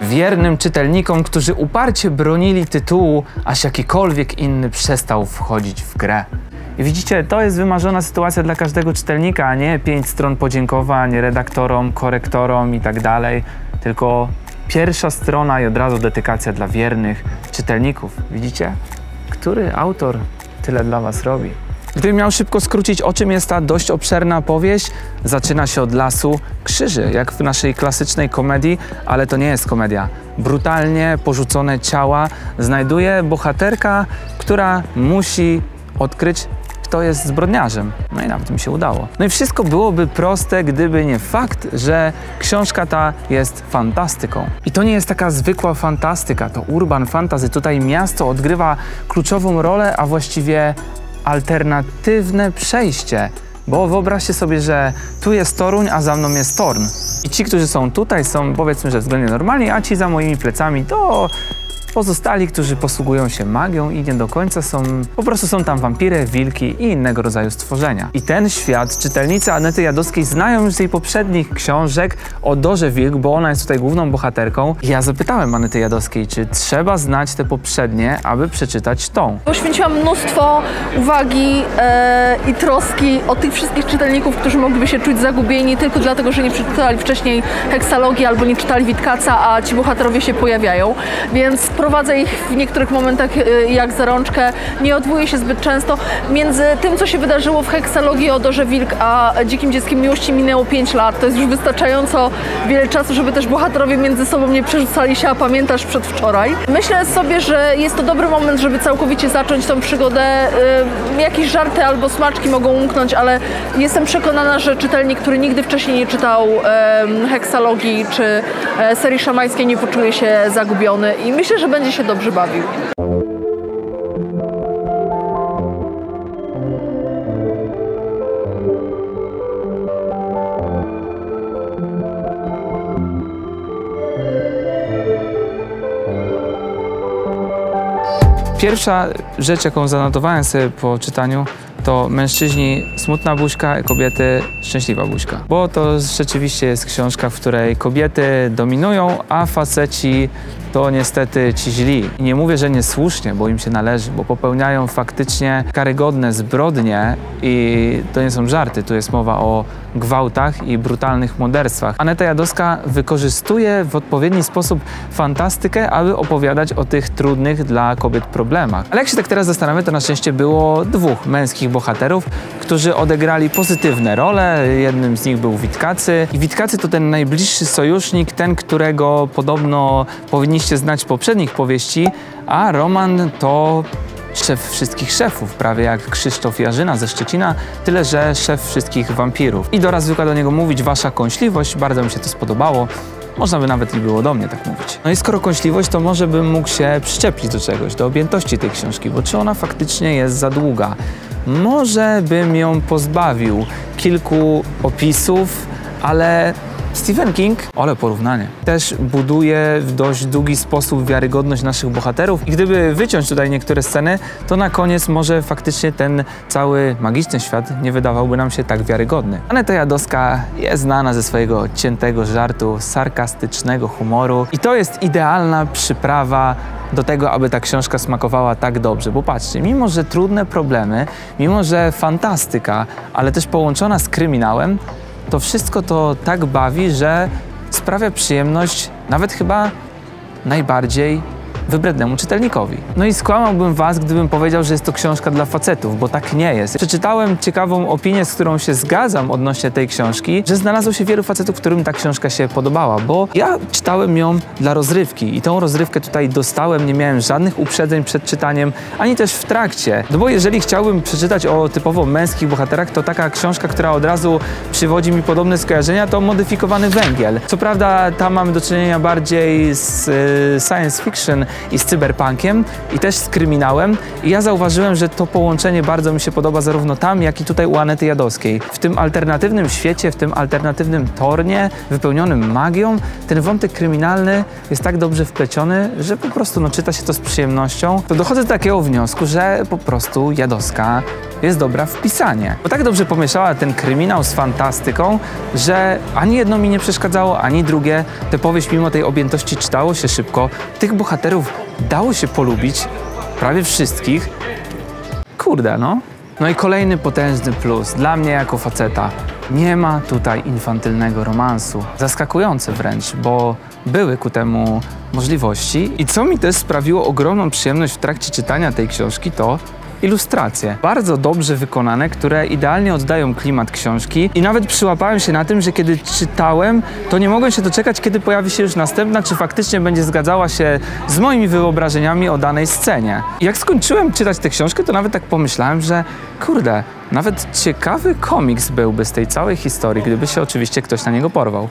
wiernym czytelnikom, którzy uparcie bronili tytułu, aż jakikolwiek inny przestał wchodzić w grę. I widzicie, to jest wymarzona sytuacja dla każdego czytelnika, a nie 5 stron podziękowań redaktorom, korektorom i tak dalej, tylko pierwsza strona i od razu dedykacja dla wiernych czytelników. Widzicie? Który autor tyle dla was robi? Gdybym miał szybko skrócić, o czym jest ta dość obszerna powieść, zaczyna się od lasu krzyży, jak w naszej klasycznej komedii, ale to nie jest komedia. Brutalnie porzucone ciała znajduje bohaterka, która musi odkryć, kto jest zbrodniarzem. No i nawet mi się udało. No i wszystko byłoby proste, gdyby nie fakt, że książka ta jest fantastyką. I to nie jest taka zwykła fantastyka, to urban fantasy. Tutaj miasto odgrywa kluczową rolę, a właściwie alternatywne przejście. Bo wyobraźcie sobie, że tu jest Toruń, a za mną jest Torn. I ci, którzy są tutaj, są powiedzmy, że względnie normalni, a ci za moimi plecami to pozostali, którzy posługują się magią i nie do końca są, po prostu są tam wampiry, wilki i innego rodzaju stworzenia. I ten świat czytelnicy Anety Jadowskiej znają już z jej poprzednich książek o Dorze Wilk, bo ona jest tutaj główną bohaterką. I ja zapytałem Anety Jadowskiej, czy trzeba znać te poprzednie, aby przeczytać tą. Poświęciłam mnóstwo uwagi i troski o tych wszystkich czytelników, którzy mogliby się czuć zagubieni tylko dlatego, że nie przeczytali wcześniej Heksalogii albo nie czytali Witkaca, a ci bohaterowie się pojawiają. Więc prowadzę ich w niektórych momentach jak za rączkę, nie odwołuję się zbyt często. Między tym, co się wydarzyło w Heksalogii o Dorze Wilk, a Dzikim Dzieckiem Miłości minęło 5 lat. To jest już wystarczająco wiele czasu, żeby też bohaterowie między sobą nie przerzucali się, a pamiętasz przedwczoraj. Myślę sobie, że jest to dobry moment, żeby całkowicie zacząć tą przygodę. Jakieś żarty albo smaczki mogą umknąć, ale jestem przekonana, że czytelnik, który nigdy wcześniej nie czytał Heksalogii czy serii szamańskiej, nie poczuje się zagubiony i myślę, że będzie się dobrze bawił. Pierwsza rzecz, jaką zanotowałem sobie po czytaniu, to mężczyźni smutna buźka, kobiety szczęśliwa buźka. Bo to rzeczywiście jest książka, w której kobiety dominują, a faceci to niestety ci źli. I nie mówię, że niesłusznie, bo im się należy, bo popełniają faktycznie karygodne zbrodnie i to nie są żarty, tu jest mowa o gwałtach i brutalnych morderstwach. Aneta Jadowska wykorzystuje w odpowiedni sposób fantastykę, aby opowiadać o tych trudnych dla kobiet problemach. Ale jak się tak teraz zastanawiamy, to na szczęście było 2 męskich bohaterów, którzy odegrali pozytywne role. Jednym z nich był Witkacy. I Witkacy to ten najbliższy sojusznik, ten, którego podobno powinniście znać z poprzednich powieści, a Roman to szef wszystkich szefów, prawie jak Krzysztof Jarzyna ze Szczecina, tyle że szef wszystkich wampirów. I Dora zwykła do niego mówić: wasza kąśliwość, bardzo mi się to spodobało. Można by nawet i było do mnie tak mówić. No i skoro kąśliwość, to może bym mógł się przyczepić do czegoś, do objętości tej książki, bo czy ona faktycznie jest za długa? Może bym ją pozbawił kilku opisów, ale Stephen King, ale porównanie, też buduje w dość długi sposób wiarygodność naszych bohaterów i gdyby wyciąć tutaj niektóre sceny, to na koniec może faktycznie ten cały magiczny świat nie wydawałby nam się tak wiarygodny. Aneta Jadowska jest znana ze swojego ciętego żartu, sarkastycznego humoru i to jest idealna przyprawa do tego, aby ta książka smakowała tak dobrze, bo patrzcie, mimo że trudne problemy, mimo że fantastyka, ale też połączona z kryminałem, to wszystko to tak bawi, że sprawia przyjemność nawet chyba najbardziej wybrednemu czytelnikowi. No i skłamałbym was, gdybym powiedział, że jest to książka dla facetów, bo tak nie jest. Przeczytałem ciekawą opinię, z którą się zgadzam odnośnie tej książki, że znalazło się wielu facetów, którym ta książka się podobała, bo ja czytałem ją dla rozrywki i tą rozrywkę tutaj dostałem, nie miałem żadnych uprzedzeń przed czytaniem, ani też w trakcie. No bo jeżeli chciałbym przeczytać o typowo męskich bohaterach, to taka książka, która od razu przywodzi mi podobne skojarzenia, to Modyfikowany Węgiel. Co prawda tam mamy do czynienia bardziej z science fiction i z cyberpunkiem i też z kryminałem i ja zauważyłem, że to połączenie bardzo mi się podoba zarówno tam, jak i tutaj u Anety Jadowskiej. W tym alternatywnym świecie, w tym alternatywnym Tornie, wypełnionym magią, ten wątek kryminalny jest tak dobrze wpleciony, że po prostu czyta się to z przyjemnością. To dochodzę do takiego wniosku, że po prostu Jadowska jest dobra w pisanie. Bo tak dobrze pomieszała ten kryminał z fantastyką, że ani jedno mi nie przeszkadzało, ani drugie. Tę powieść mimo tej objętości czytało się szybko. Tych bohaterów dało się polubić, prawie wszystkich. Kurde, no. No i kolejny potężny plus dla mnie jako faceta. Nie ma tutaj infantylnego romansu. Zaskakujące wręcz, bo były ku temu możliwości. I co mi też sprawiło ogromną przyjemność w trakcie czytania tej książki, to ilustracje. Bardzo dobrze wykonane, które idealnie oddają klimat książki i nawet przyłapałem się na tym, że kiedy czytałem, to nie mogłem się doczekać, kiedy pojawi się już następna, czy faktycznie będzie zgadzała się z moimi wyobrażeniami o danej scenie. I jak skończyłem czytać tę książkę, to nawet tak pomyślałem, że kurde, nawet ciekawy komiks byłby z tej całej historii, gdyby się oczywiście ktoś na niego porwał.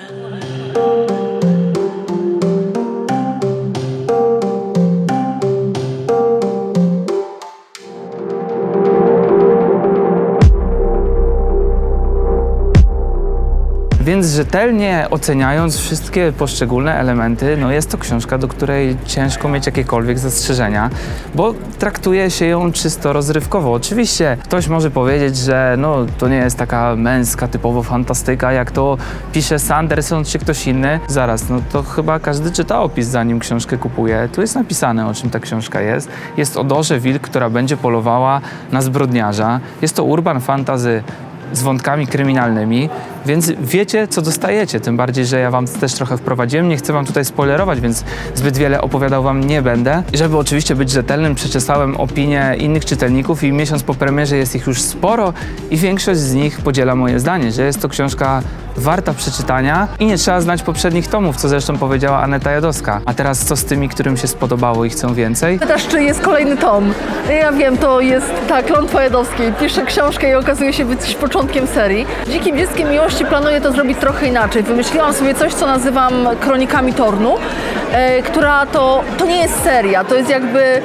Więc rzetelnie oceniając wszystkie poszczególne elementy, no jest to książka, do której ciężko mieć jakiekolwiek zastrzeżenia, bo traktuje się ją czysto rozrywkowo. Oczywiście ktoś może powiedzieć, że no, to nie jest taka męska, typowo fantastyka, jak to pisze Sanderson czy ktoś inny. Zaraz, no to chyba każdy czyta opis, zanim książkę kupuje. Tu jest napisane, o czym ta książka jest. Jest o Dorze Wilk, która będzie polowała na zbrodniarza. Jest to urban fantasy z wątkami kryminalnymi, więc wiecie, co dostajecie, tym bardziej, że ja wam też trochę wprowadziłem, nie chcę wam tutaj spoilerować, więc zbyt wiele opowiadał wam nie będę. I żeby oczywiście być rzetelnym, przeczesałem opinie innych czytelników i miesiąc po premierze jest ich już sporo i większość z nich podziela moje zdanie, że jest to książka warta przeczytania i nie trzeba znać poprzednich tomów, co zresztą powiedziała Aneta Jadowska. A teraz co z tymi, którym się spodobało i chcą więcej? Pytasz, czy jest kolejny tom? Ja wiem, to jest Klątwa Jadowskiej. Piszę książkę i okazuje się być początkiem serii. Dzikim Dzieckiem Miłości planuję to zrobić trochę inaczej. Wymyśliłam sobie coś, co nazywam Kronikami Tornu, która to nie jest seria, to jest jakby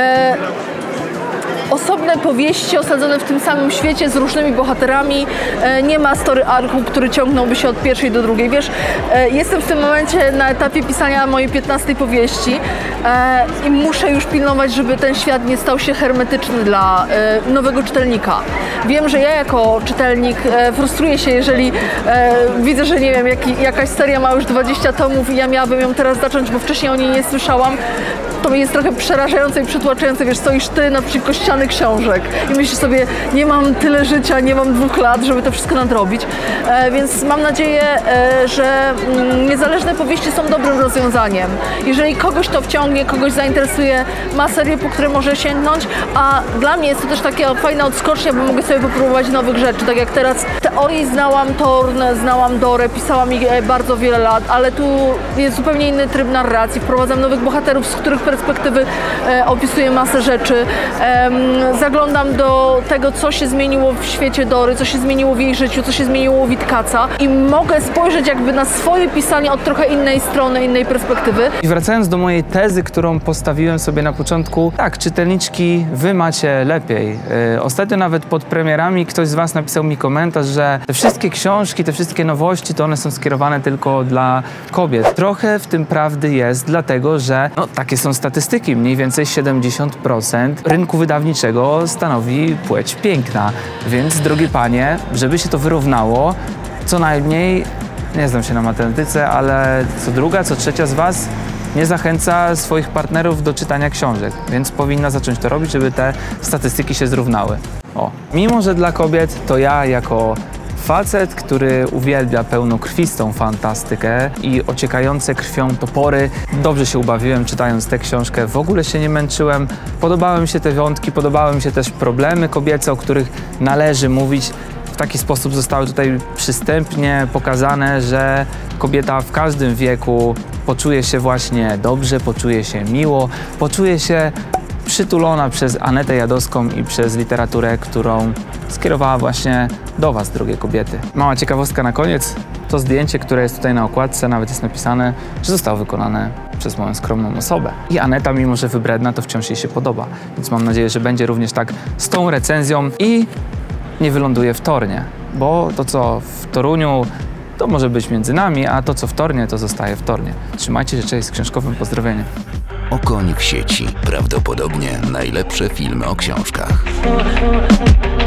osobne powieści osadzone w tym samym świecie z różnymi bohaterami. Nie ma story arku, który ciągnąłby się od pierwszej do drugiej. Wiesz, jestem w tym momencie na etapie pisania mojej 15 powieści i muszę już pilnować, żeby ten świat nie stał się hermetyczny dla nowego czytelnika. Wiem, że ja jako czytelnik frustruję się, jeżeli widzę, że nie wiem, jakaś seria ma już 20 tomów i ja miałabym ją teraz zacząć, bo wcześniej o niej nie słyszałam. To jest trochę przerażające i przytłaczające, wiesz, stoisz ty naprzeciwko ściany książek i myślisz sobie, nie mam tyle życia, nie mam 2 lat, żeby to wszystko nadrobić, więc mam nadzieję, że niezależne powieści są dobrym rozwiązaniem. Jeżeli kogoś to wciągnie, kogoś zainteresuje, ma serię, po które może sięgnąć, a dla mnie jest to też taka fajna odskocznia, bo mogę sobie popróbować nowych rzeczy, tak jak teraz w teorii znałam Torn, znałam Dorę, pisałam ich bardzo wiele lat, ale tu jest zupełnie inny tryb narracji, wprowadzam nowych bohaterów, z których perspektywy opisuję masę rzeczy. Zaglądam do tego, co się zmieniło w świecie Dory, co się zmieniło w jej życiu, co się zmieniło u Witkaca i mogę spojrzeć jakby na swoje pisanie od trochę innej strony, innej perspektywy. I wracając do mojej tezy, którą postawiłem sobie na początku, tak, czytelniczki, wy macie lepiej. Ostatnio nawet pod premierami ktoś z was napisał mi komentarz, że te wszystkie książki, te wszystkie nowości, to one są skierowane tylko dla kobiet. Trochę w tym prawdy jest, dlatego że no, takie są statystyki, mniej więcej 70% rynku wydawniczego stanowi płeć piękna. Więc, drogie panie, żeby się to wyrównało, co najmniej, nie znam się na matematyce, ale co druga, co trzecia z was nie zachęca swoich partnerów do czytania książek, więc powinna zacząć to robić, żeby te statystyki się zrównały. O. Mimo że dla kobiet, to ja jako facet, który uwielbia pełnokrwistą fantastykę i ociekające krwią topory. Dobrze się ubawiłem czytając tę książkę, w ogóle się nie męczyłem. Podobały mi się te wątki, podobały mi się też problemy kobiece, o których należy mówić. W taki sposób zostały tutaj przystępnie pokazane, że kobieta w każdym wieku poczuje się właśnie dobrze, poczuje się miło, poczuje się przytulona przez Anetę Jadowską i przez literaturę, którą skierowała właśnie do was, drogie kobiety. Mała ciekawostka na koniec. To zdjęcie, które jest tutaj na okładce, nawet jest napisane, że zostało wykonane przez moją skromną osobę. I Aneta, mimo że wybredna, to wciąż jej się podoba. Więc mam nadzieję, że będzie również tak z tą recenzją i nie wyląduje w Tornie. Bo to, co w Toruniu, to może być między nami, a to, co w Tornie, to zostaje w Tornie. Trzymajcie się, cześć, z książkowym pozdrowieniem. Okoń w sieci. Prawdopodobnie najlepsze filmy o książkach.